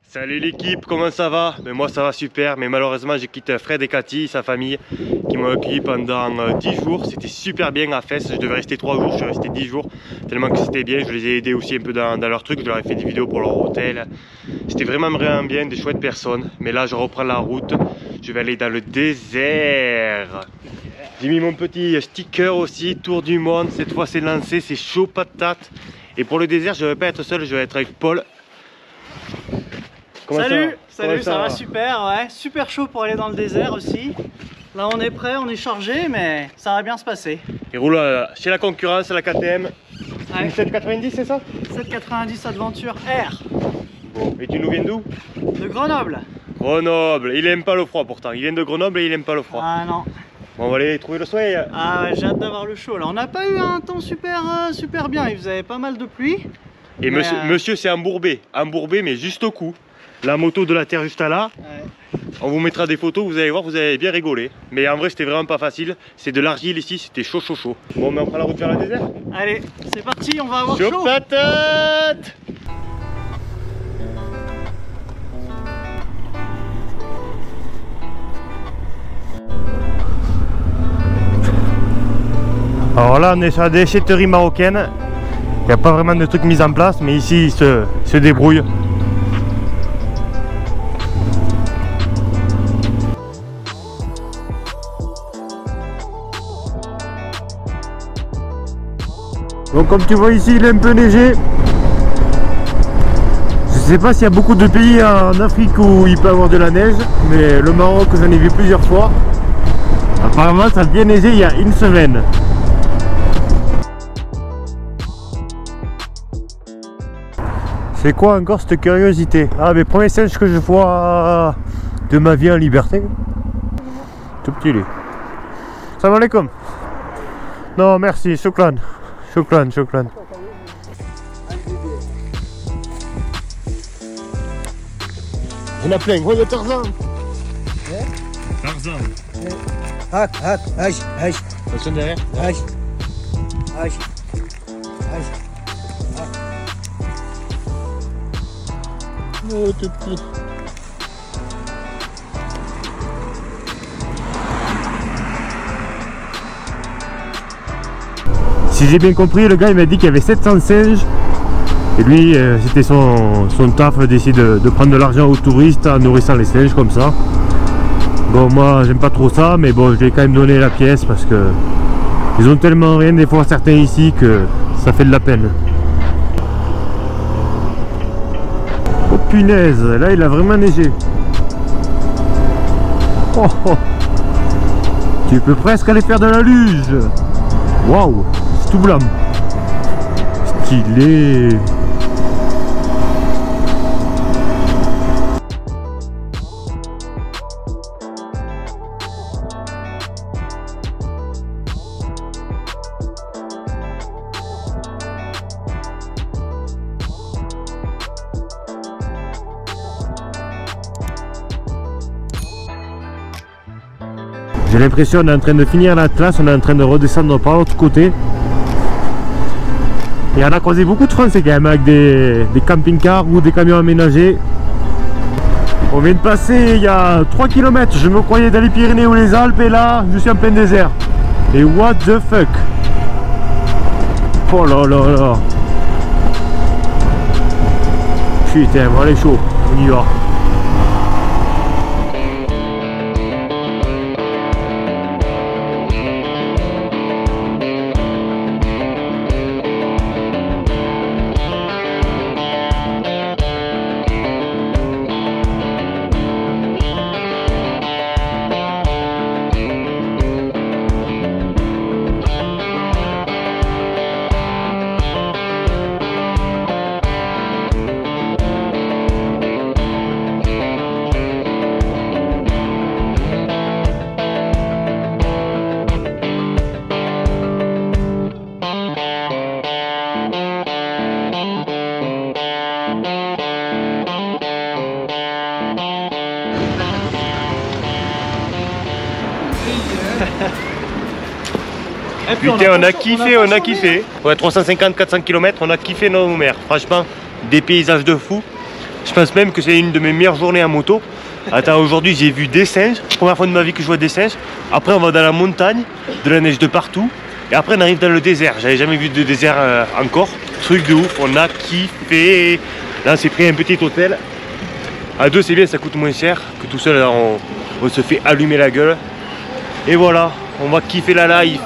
Salut l'équipe, comment ça va? Moi ça va super, mais malheureusement je quitte Fred et Cathy, sa famille, qui m'ont accueilli pendant 10 jours. C'était super bien à Fès, je devais rester 3 jours, je suis resté 10 jours, tellement que c'était bien. Je les ai aidés aussi un peu dans leur truc, je leur ai fait des vidéos pour leur hôtel. C'était vraiment bien, des chouettes personnes. Mais là je reprends la route, je vais aller dans le désert. J'ai mis mon petit sticker aussi, tour du monde, cette fois c'est lancé, c'est chaud patate. Et pour le désert je ne vais pas être seul, je vais être avec Paul. Salut, ça va super, ouais, super chaud pour aller dans le désert aussi. Là on est prêt, on est chargé, mais ça va bien se passer. Il roule chez la concurrence, la KTM. Ouais. Une 790 c'est ça? 790 Adventure R. Bon, et tu nous viens d'où? De Grenoble. Grenoble, il aime pas le froid pourtant, il vient de Grenoble et il aime pas le froid. Ah non. Bon, on va aller trouver le soleil. Ah ouais, j'ai hâte d'avoir le chaud là. On n'a pas eu un temps super bien, il faisait pas mal de pluie. Et mais monsieur c'est embourbé mais juste au cou. La moto de la terre juste là. Ouais. On vous mettra des photos, vous allez voir, vous allez bien rigoler. Mais en vrai c'était vraiment pas facile. C'est de l'argile ici, c'était chaud. Bon, mais on prend la route vers le désert. Allez, c'est parti, on va avoir chaud. Patate. Alors là on est sur la déchetterie marocaine. Il n'y a pas vraiment de trucs mis en place, mais ici ils se débrouillent. Donc comme tu vois ici il est un peu neigé. Je sais pas s'il y a beaucoup de pays en Afrique où il peut avoir de la neige, mais le Maroc j'en ai vu plusieurs fois. Apparemment ça a bien neigé il y a une semaine. C'est quoi encore cette curiosité? Ah, mes premiers singes que je vois de ma vie en liberté. Tout petit lui. Salam alaikum. Non merci, shukran. Shukran. Il y en a plein, ouais, Tarzan. Tarzan. Attention derrière. Oh, tout petit. Si j'ai bien compris, le gars il m'a dit qu'il y avait 700 singes. Et lui, c'était son taf d'essayer de prendre de l'argent aux touristes en nourrissant les singes comme ça. Bon, moi j'aime pas trop ça, mais bon, je lui ai quand même donné la pièce parce que ils ont tellement rien des fois certains ici que ça fait de la peine. Oh punaise, là il a vraiment neigé. Oh. Tu peux presque aller faire de la luge. Waouh, c'est tout blanc. Stylé. J'ai l'impression qu'on est en train de finir l'Atlas, on est en train de redescendre par l'autre côté. Et on a croisé beaucoup de Français quand même avec des camping-cars ou des camions aménagés. On vient de passer il y a 3 km, je me croyais dans les Pyrénées ou les Alpes et là je suis en plein désert. Et what the fuck? Oh là là. Putain, bon, allez chaud, on y va. Et puis putain, on a kiffé. Ouais, 350-400 km, on a kiffé nos mers. Franchement, des paysages de fou. Je pense même que c'est une de mes meilleures journées en moto. Attends, aujourd'hui j'ai vu des singes. Première fois de ma vie que je vois des singes. Après on va dans la montagne, de la neige de partout. Et après on arrive dans le désert. J'avais jamais vu de désert encore. Truc de ouf, on a kiffé. Là on s'est pris un petit hôtel. À deux c'est bien, ça coûte moins cher que tout seul. Là, on se fait allumer la gueule. Et voilà, on va kiffer la life.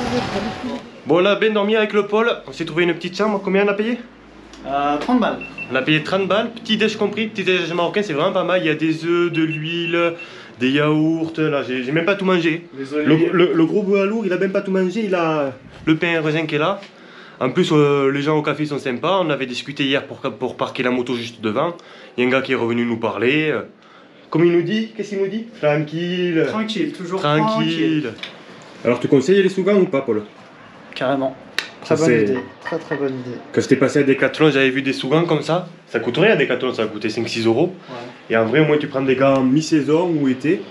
Bon, on a bien dormi avec le Paul. On s'est trouvé une petite chambre. Combien on a payé? 30 balles. On a payé 30 balles. Petit déj compris. Petit déj marocain, c'est vraiment pas mal. Il y a des œufs, de l'huile, des yaourts. Là, j'ai même pas tout mangé. Le gros Boualour, il a même pas tout mangé. Il a le pain et raisin qui est là. En plus, les gens au café sont sympas. On avait discuté hier pour parquer la moto juste devant. Il y a un gars qui est revenu nous parler. Comme il nous dit, qu'est-ce qu'il nous dit? Tranquille. Tranquille, toujours tranquille. Alors, tu conseilles les Sougans ou pas, Paul? Carrément. Très bonne idée. Très bonne idée. Quand j'étais passé à Decathlon, j'avais vu des Sougans comme ça. Ça coûte rien à Decathlon, ça a coûté 5-6 euros. Ouais. Et en vrai, au moins, tu prends des gants mi-saison ou été.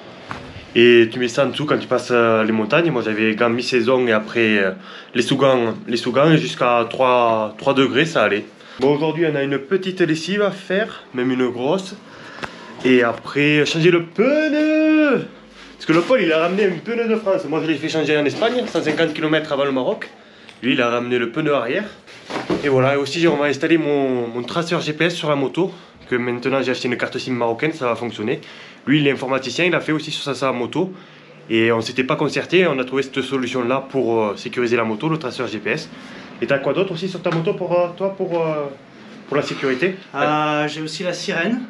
Et tu mets ça en dessous quand tu passes les montagnes. Moi, j'avais gants mi-saison et après les Sougans jusqu'à 3 degrés, ça allait. Bon, aujourd'hui, on a une petite lessive à faire, même une grosse. Et après, changer le pneu. Parce que le Paul, il a ramené un pneu de France. Moi, je l'ai fait changer en Espagne, 150 km avant le Maroc. Lui, il a ramené le pneu arrière. Et voilà, et aussi, on va installer mon traceur GPS sur la moto. Que maintenant, j'ai acheté une carte SIM marocaine, ça va fonctionner. Lui, il est informaticien, il a fait aussi sur sa moto. Et on s'était pas concerté, on a trouvé cette solution-là pour sécuriser la moto, le traceur GPS. Et t'as quoi d'autre aussi sur ta moto pour toi, pour la sécurité? J'ai aussi la sirène.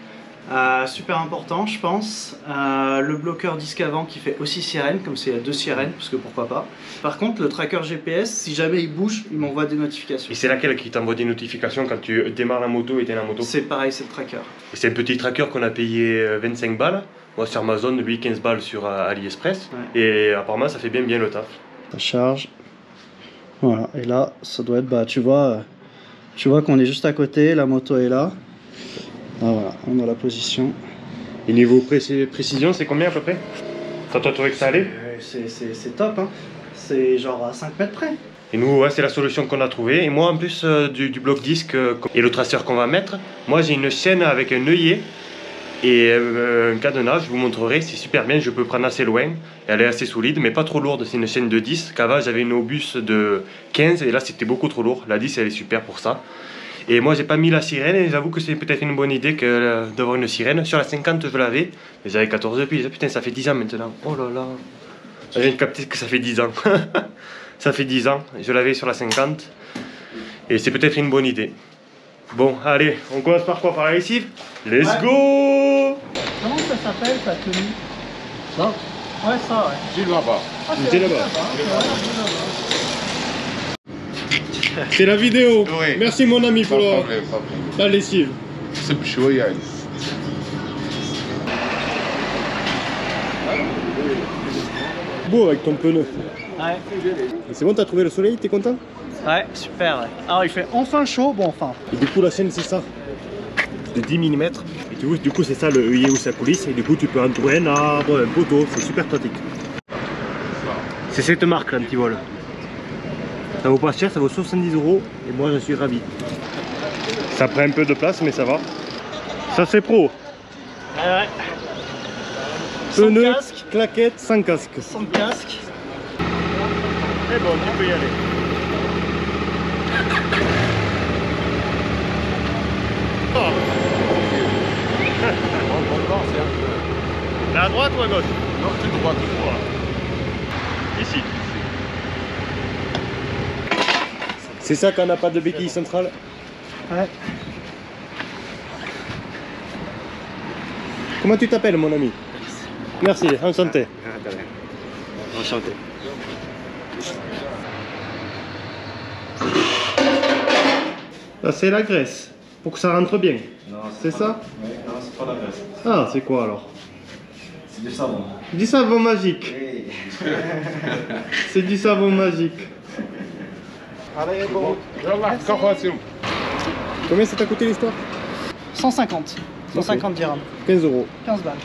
Super important, je pense. Le bloqueur disque avant qui fait aussi sirène, comme c'est 2 sirènes, parce que pourquoi pas. Par contre, le tracker GPS, si jamais il bouge, il m'envoie des notifications. Et c'est laquelle qui t'envoie des notifications quand tu démarres la moto et t'es la moto? C'est pareil, c'est le tracker. Et c'est un petit tracker qu'on a payé 25 balles. Moi sur Amazon, lui 15 balles sur AliExpress. Ouais. Et apparemment, ça fait bien le taf. Ça charge. Voilà, et là, ça doit être, tu vois qu'on est juste à côté, la moto est là. Ah, voilà, on a la position. Et niveau précision, c'est combien à peu près? T'as trouvé que ça allait? C'est top, hein. C'est genre à 5 mètres près. Et nous, ouais, c'est la solution qu'on a trouvée. Et moi, en plus du bloc disque et le traceur qu'on va mettre, moi j'ai une chaîne avec un œillet et un cadenas, je vous montrerai, c'est super bien, je peux prendre assez loin. Elle est assez solide, mais pas trop lourde, c'est une chaîne de 10. Qu'avant, j'avais une Obus de 15 et là, c'était beaucoup trop lourd. La 10, elle est super pour ça. Et moi j'ai pas mis la sirène et j'avoue que c'est peut-être une bonne idée d'avoir une sirène. Sur la 50 je l'avais, mais j'avais 14 piles. Putain, ça fait 10 ans maintenant. Oh là là. J'ai capté que ça fait 10 ans. Ça fait 10 ans, je l'avais sur la 50. Et c'est peut-être une bonne idée. Bon, allez, on commence par quoi? Par la lessive? Let's go! Comment ça s'appelle ta tenue? Ça? Ouais, ça, ouais. J'ai là-bas. C'est là-bas. C'est la vidéo. Oui. Merci mon ami pour la lessive. C'est chouette. Beau avec ton pneu. Ouais. C'est bon, t'as trouvé le soleil, t'es content? Ouais, super. Ouais. Alors il fait enfin chaud, bon enfin. Et du coup la chaîne c'est ça, de 10 mm. Et du coup c'est ça le œillet où ça coulisse. Et du coup tu peux entourer un arbre, un poteau, c'est super pratique. C'est cette marque l'antivol. Ça vaut pas cher, ça vaut 70 € et moi je suis ravi. Ça prend un peu de place mais ça va. Ça c'est pro. Ouais. Pneu, claquette, sans casque. Sans casque. Et bon, tu peux y aller. Oh. Là à droite ou à gauche? Non, c'est droite. Ici. C'est ça quand on n'a pas de béquille centrale? Ouais. Comment tu t'appelles mon ami? Merci, enchanté. Enchanté. Là c'est la graisse, pour que ça rentre bien. C'est ça? Oui, non, c'est pas la graisse. Ah, c'est quoi alors? C'est du savon. Du savon magique. Oui. C'est du savon magique. Allez, bon. Combien ça t'a coûté l'histoire? 150. 150 dirhams. 15 €. 15 balles.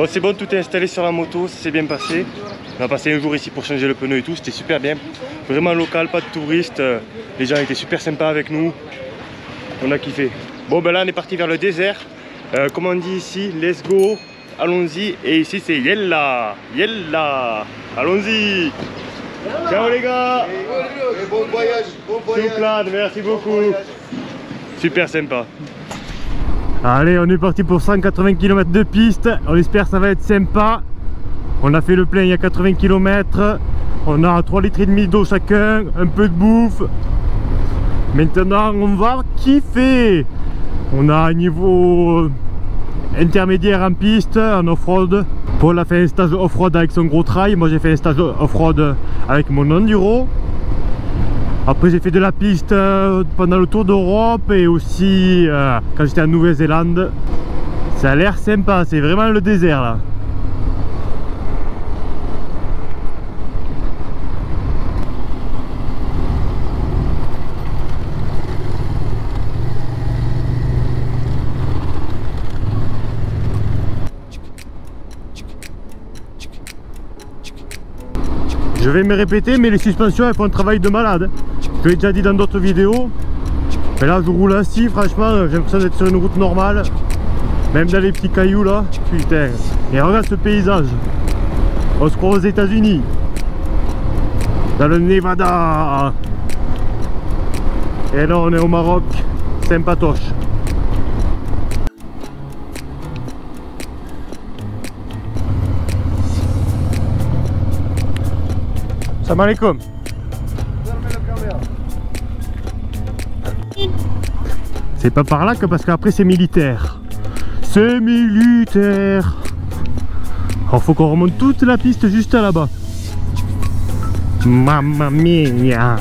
Bon, c'est bon, tout est installé sur la moto, ça s'est bien passé. On a passé un jour ici pour changer le pneu et tout, c'était super bien. Vraiment local, pas de touristes. Les gens étaient super sympas avec nous. On a kiffé. Bon, ben là, on est parti vers le désert. Comme on dit ici, let's go, allons-y. Et ici, c'est Yella, Yella, allons-y. Ciao les gars. Et bon voyage, bon voyage. Chouklan, merci beaucoup. Super sympa. Allez, on est parti pour 180 km de piste. On espère que ça va être sympa. On a fait le plein il y a 80 km. On a 3,5 litres d'eau chacun, un peu de bouffe. Maintenant, on va kiffer. On a un niveau intermédiaire en piste, en off-road. Paul a fait un stage off-road avec son gros trail. Moi, j'ai fait un stage off-road avec mon enduro. Après j'ai fait de la piste pendant le tour d'Europe et aussi quand j'étais en Nouvelle-Zélande. Ça a l'air sympa, c'est vraiment le désert là. Je vais me répéter, mais les suspensions elles font un travail de malade. Je l'ai déjà dit dans d'autres vidéos. Mais là je roule ainsi, franchement j'ai l'impression d'être sur une route normale. Même dans les petits cailloux là, putain. Et regarde ce paysage. On se croit aux États-Unis. Dans le Nevada. Et là on est au Maroc. Sympatoche. Salam alaikum. C'est pas par là que parce qu'après c'est militaire. C'est militaire. Alors faut qu'on remonte toute la piste juste là-bas. Mamma mia.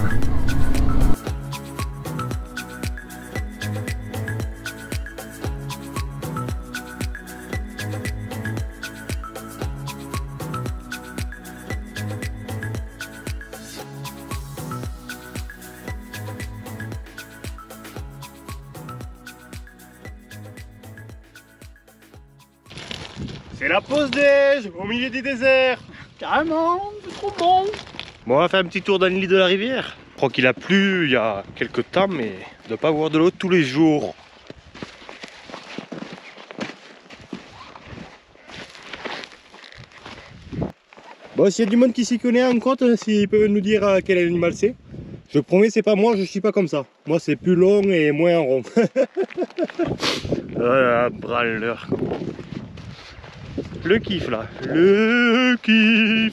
C'est la pause déj au milieu du désert. Carrément, c'est trop bon. Bon, on va faire un petit tour dans l'île de la rivière. Je crois qu'il a plu il y a quelques temps, mais on ne doit pas avoir de l'eau tous les jours. Bon, s'il y a du monde qui s'y connaît en compte, s'ils peuvent nous dire quel animal c'est. Je promets, c'est pas moi, je suis pas comme ça. Moi, c'est plus long et moins rond. Voilà, branleur. Le kiff là, le kiff.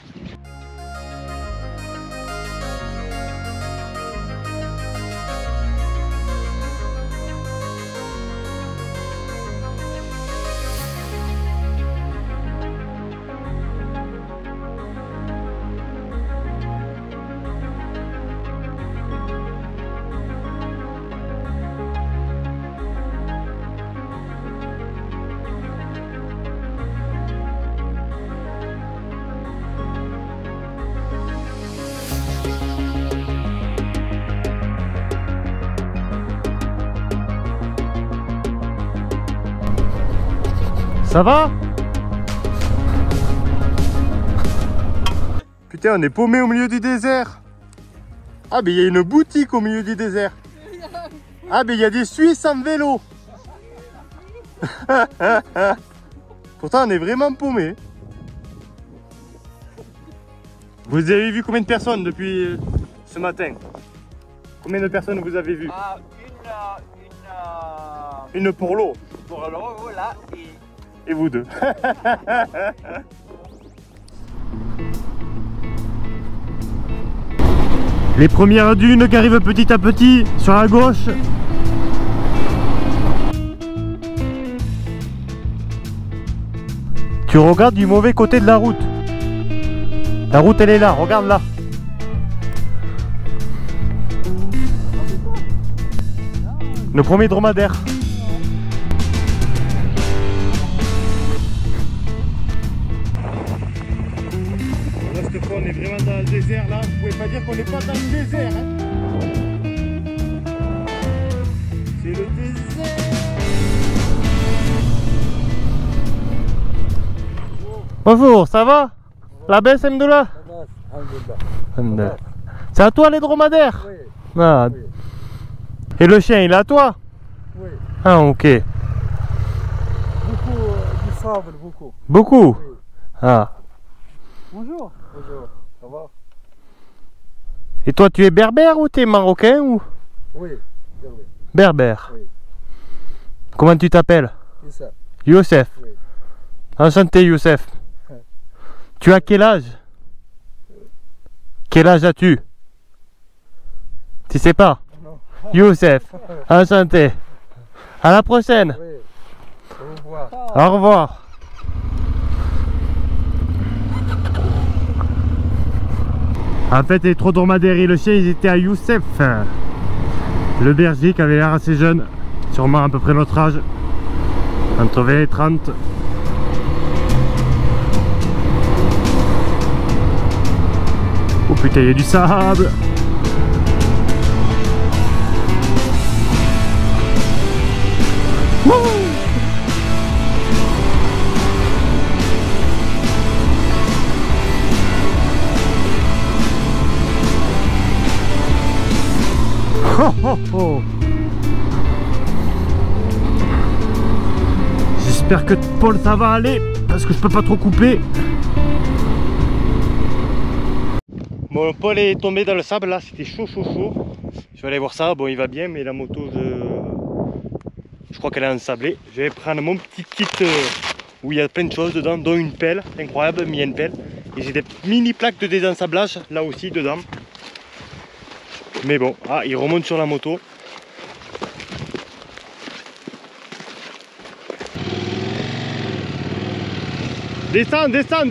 Ça va? Putain, on est paumé au milieu du désert. Ah, mais il y a une boutique au milieu du désert. Ah, mais il y a des Suisses en vélo. Pourtant, on est vraiment paumé. Vous avez vu combien de personnes depuis ce matin? Combien de personnes vous avez vu? Une pour l'eau. Pour l'eau, là, Et vous deux. Les premières dunes qui arrivent petit à petit sur la gauche. Tu regardes du mauvais côté de la route. La route elle est là, regarde là. Le premier dromadaire. On est vraiment dans le désert là, vous pouvez pas dire qu'on n'est pas dans le désert hein. C'est le désert. Bonjour, ça va? La baisse, Mdoula? Alhamdoulilah. C'est à toi les dromadaires? Oui. Ah. Oui. Et le chien, il est à toi? Oui. Ah, ok. Beaucoup du sable, beaucoup. Beaucoup? Oui. Ah. Bonjour. Bonjour. Ça va? Et toi, tu es berbère ou tu es marocain ou? Oui. Oui. Berbère. Oui. Comment tu t'appelles? C'est ça. Youssef. Oui. Enchanté, Youssef. Tu as quel âge? Quel âge as-tu? Tu sais pas? Non. Youssef. Enchanté. À la prochaine. Oui. Au revoir. Au revoir. En fait, les trois dromadaires et le chien, ils étaient à Youssef, le berger qui avait l'air assez jeune, sûrement à peu près notre âge, entre 20 et 30. Oh putain, il y a du sable. Wouh! Oh, oh, oh. J'espère que Paul ça va aller parce que je peux pas trop couper. Bon, Paul est tombé dans le sable là, c'était chaud. Je vais aller voir ça. Bon, il va bien, mais la moto, je crois qu'elle est ensablée. Je vais prendre mon petit kit où il y a plein de choses dedans, dont une pelle, incroyable, mais il y a une pelle. Et j'ai des mini plaques de désensablage là aussi dedans. Mais bon, ah, il remonte sur la moto. Descends.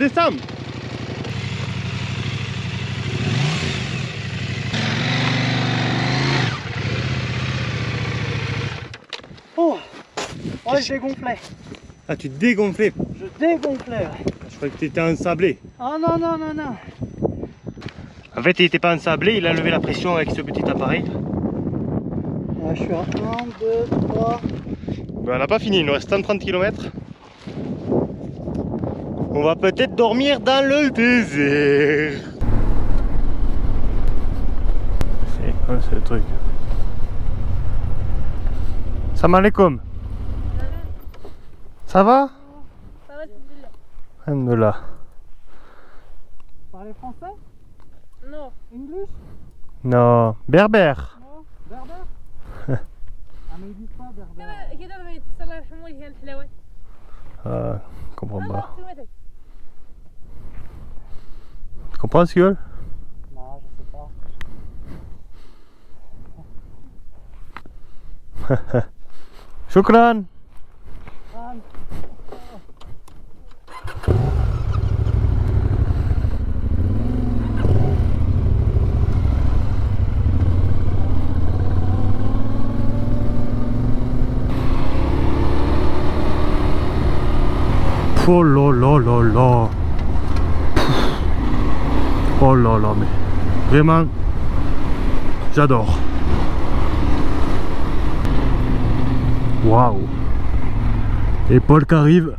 Oh, ouais, je dégonflais. Ah, tu te dégonflais. Je dégonflais, ouais. Je croyais que tu étais ensablé. Oh non. En fait, il n'était pas ensablé, il a levé la pression avec ce petit appareil. Ouais, je suis à 1, 2, 3. Ben, on n'a pas fini, il nous reste 130 km. On va peut-être dormir dans le désert. C'est le truc. Salam alaikum. Ça va? Ça va, alhamdoulilah. Alhamdoulilah. Parlez français? Non. English? Non, berbère. Non? Berbère? Ah, mais ils disent pas berbère. كده ما يتصلح الحمول هي الحلاوات. Ah, je comprends الله pas. سلامتك. Tu comprends ce gueule? Non, je sais pas. Shukran. Oh là là là là. Oh là là, mais vraiment, j'adore. Waouh. Et Paul qui arrive.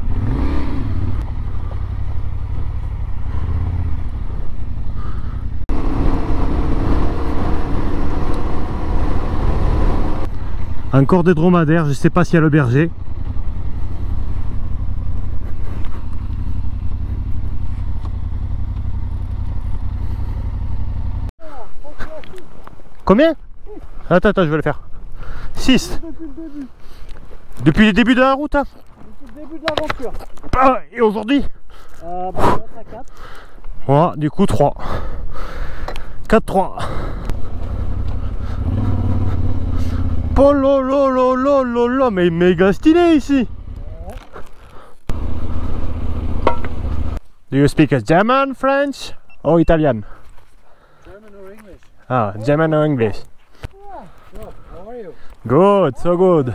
Encore des dromadaires, je sais pas s'il y a le berger. Combien? Attends, je vais le faire. 6. Depuis le début de la route, hein? Depuis le début de l'aventure. Ah, et aujourd'hui? Bah, on est à 4. Voilà, du coup 3. 4-3. Oh là là là là là là, mais méga stylé ici. Do you speak German, French or Italian? German or English? Ah, German or English? No. How are you? Good, so good.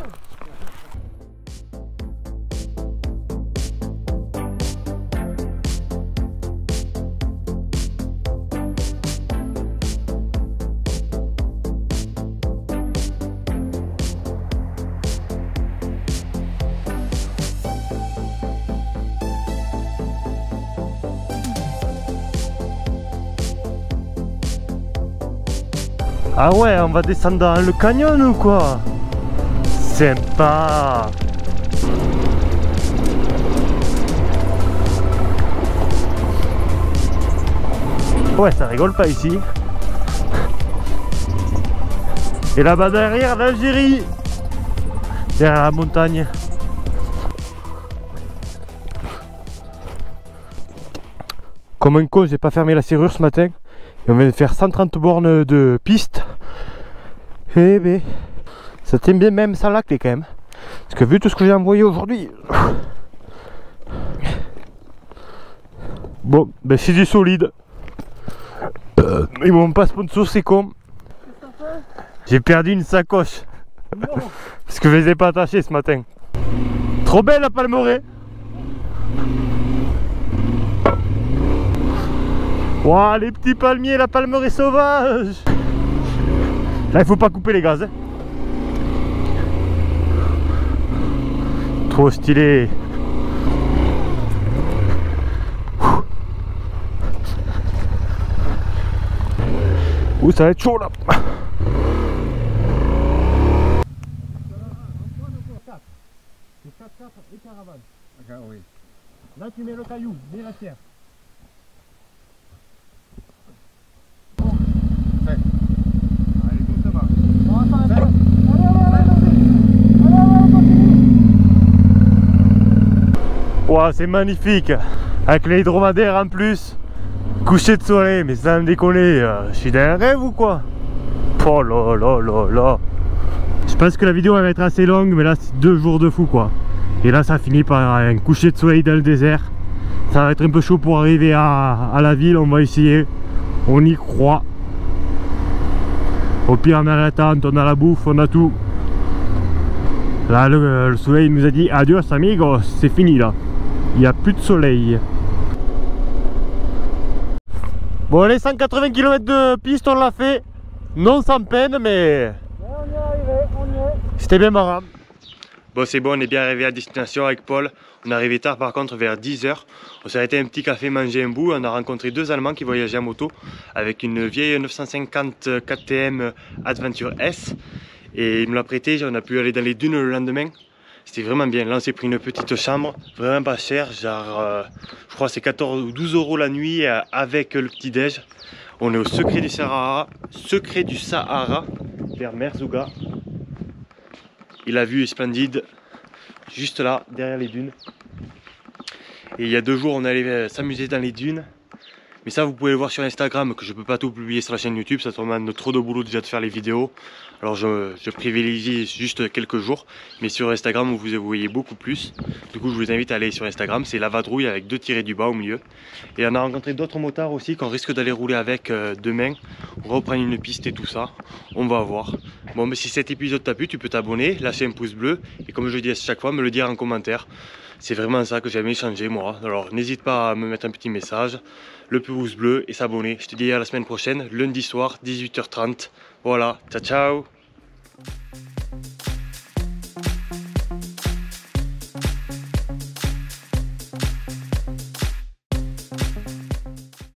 Ah ouais, on va descendre dans le canyon ou quoi? Sympa. Ouais, ça rigole pas ici. Et là-bas derrière, l'Algérie. Derrière la montagne. Comme un con, j'ai pas fermé la serrure ce matin. Et on vient de faire 130 bornes de piste. Eh ben, ça tient bien même sans la clé quand même. Parce que vu tout ce que j'ai envoyé aujourd'hui. Bon, ben c'est du solide. Ils m'ont pas sponsor, c'est con. J'ai perdu une sacoche. Parce que je les ai pas attachés ce matin. Trop belle la palmeraie. Waouh, les petits palmiers, la palmeraie sauvage. Là, il faut pas couper les gaz. Hein. Trop stylé. Ouh, ça va être chaud là. Oui. Là, tu mets le caillou, mets la terre. Allez, doucement. Wow, c'est magnifique. Avec les dromadaires en plus. Coucher de soleil, mais ça me déconne. Je suis dans un rêve ou quoi? Oh là là là là. Je pense que la vidéo elle va être assez longue, mais là c'est 2 jours de fou quoi. Et là ça finit par un coucher de soleil dans le désert. Ça va être un peu chaud pour arriver à la ville, on va essayer. On y croit. Au pire on a la tente, on a la bouffe, on a tout. Là le soleil nous a dit adios amigos, c'est fini là. Il n'y a plus de soleil. Bon les 180 km de piste on l'a fait. Non sans peine mais... On y est arrivé, on y est. C'était bien marrant. Bon c'est bon, on est bien arrivé à destination avec Paul. On est arrivé tard par contre vers 10 h. On s'est arrêté à un petit café manger un bout. On a rencontré 2 Allemands qui voyageaient en moto avec une vieille 950 KTM Adventure S. Et il me l'a prêté, on a pu aller dans les dunes le lendemain. C'était vraiment bien. Là on s'est pris une petite chambre, vraiment pas chère, genre je crois c'est 14 ou 12 € la nuit avec le petit déj. On est au secret du Sahara, vers Merzouga. Et la vue est splendide, juste là, derrière les dunes. Et il y a 2 jours, on allait s'amuser dans les dunes. Mais ça, vous pouvez le voir sur Instagram, que je peux pas tout publier sur la chaîne YouTube. Ça demande trop de boulot déjà de faire les vidéos. Alors je privilégie juste quelques jours. Mais sur Instagram, vous voyez beaucoup plus. Du coup, je vous invite à aller sur Instagram. C'est la vadrouille avec 2 tirés du bas au milieu. Et on a rencontré d'autres motards aussi qu'on risque d'aller rouler avec demain. On va reprendre une piste et tout ça. On va voir. Bon, mais si cet épisode t'a plu, tu peux t'abonner, lâcher un pouce bleu. Et comme je dis à chaque fois, me le dire en commentaire. C'est vraiment ça que j'aime échanger moi. Alors n'hésite pas à me mettre un petit message, le pouce bleu et s'abonner. Je te dis à la semaine prochaine, lundi soir, 18 h 30. Voilà, ciao ciao.